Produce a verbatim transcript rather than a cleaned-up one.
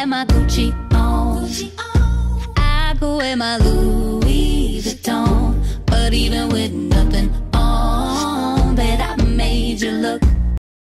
have my Gucci on. I could wear my Louis Vuitton, but even with